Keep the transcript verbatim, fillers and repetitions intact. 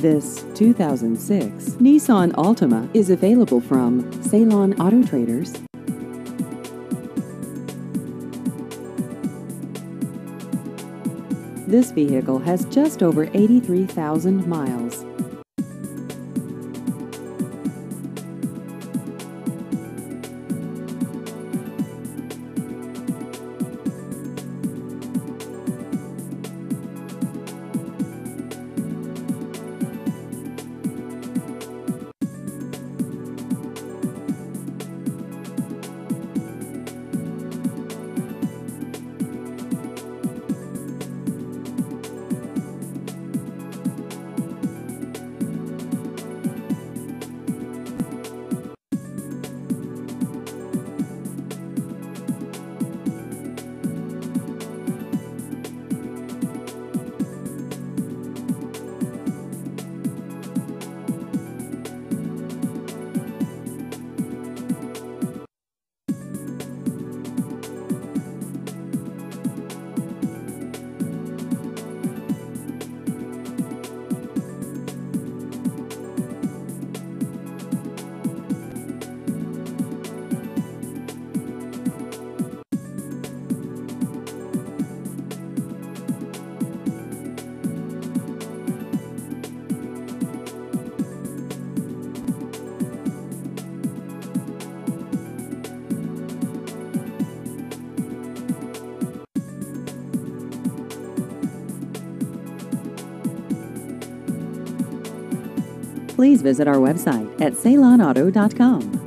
This two thousand six Nissan Altima is available from Ceylon Auto Traders. This vehicle has just over eighty-three thousand miles. Please visit our website at ceylon auto dot com.